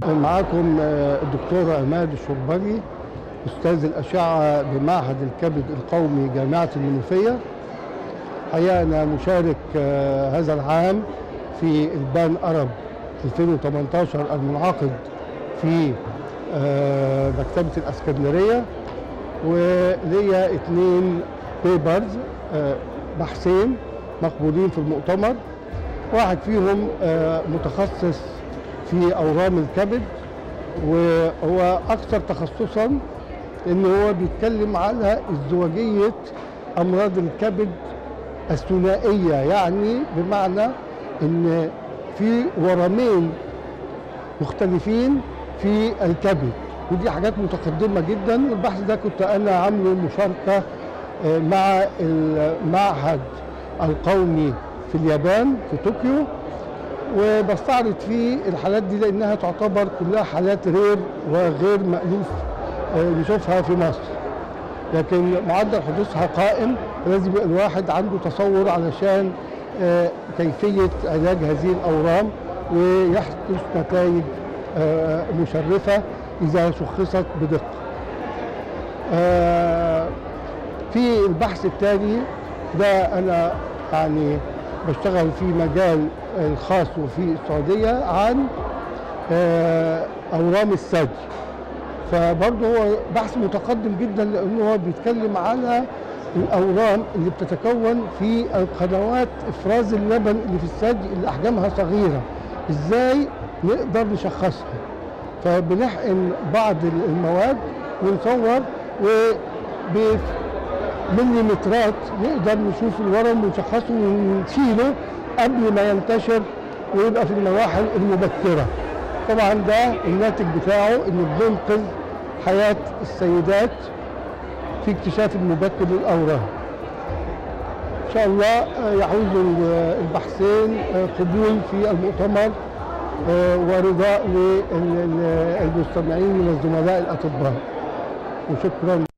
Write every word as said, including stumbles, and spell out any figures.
معاكم الدكتور عماد الشربجي، أستاذ الأشعة بمعهد الكبد القومي جامعة المنوفية. حقيقة أنا مشارك هذا العام في البان أرب ألفين وثمانية عشر المنعقد في مكتبة الإسكندرية، وليا اثنين بيبرز بحثين مقبولين في المؤتمر. واحد فيهم متخصص في أورام الكبد، وهو أكثر تخصصا إن هو بيتكلم على ازدواجية أمراض الكبد الثنائية، يعني بمعنى إن في ورمين مختلفين في الكبد، ودي حاجات متقدمة جدا. والبحث ده كنت أنا عامله مشاركة مع المعهد القومي في اليابان في طوكيو، وبستعرض فيه الحالات دي لأنها تعتبر كلها حالات رير وغير مألوف نشوفها في مصر، لكن معدل حدوثها قائم. لازم يبقى الواحد عنده تصور علشان كيفية علاج هذه الأورام ويحدث نتائج مشرفة إذا شخصت بدقة. في البحث الثاني ده أنا يعني بشتغل في مجال الخاص وفي السعودية عن أورام الثدي، فبرضه هو بحث متقدم جدا لأنه هو بيتكلم على الأورام اللي بتتكون في قنوات إفراز اللبن اللي في الثدي اللي أحجامها صغيرة، إزاي نقدر نشخصها. فبنحقن بعض المواد ونصور وبمليمترات نقدر نشوف الورم ونشخصه ونشيله قبل ما ينتشر ويبقى في المراحل المبكرة. طبعا ده الناتج بتاعه إنه بننقذ حياة السيدات في اكتشاف المبكر للأورام. إن شاء الله يعود البحثين قبول في المؤتمر ورضاء للمستمعين من الزملاء الأطباء، وشكرا.